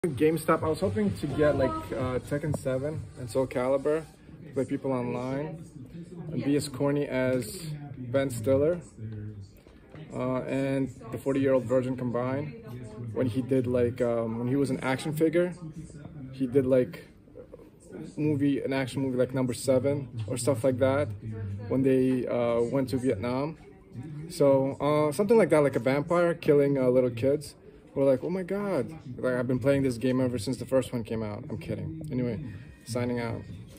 GameStop, I was hoping to get like Tekken 7 and Soul Calibur to play people online and be as corny as Ben Stiller and the 40-Year-Old Virgin combined. When he did like, when he was an action figure, he did like an action movie like Number 7 or stuff like that when they went to Vietnam. So something like that, like a vampire killing little kids. We're like, oh my god, like I've been playing this game ever since the first one came out. I'm kidding. Anyway, signing out.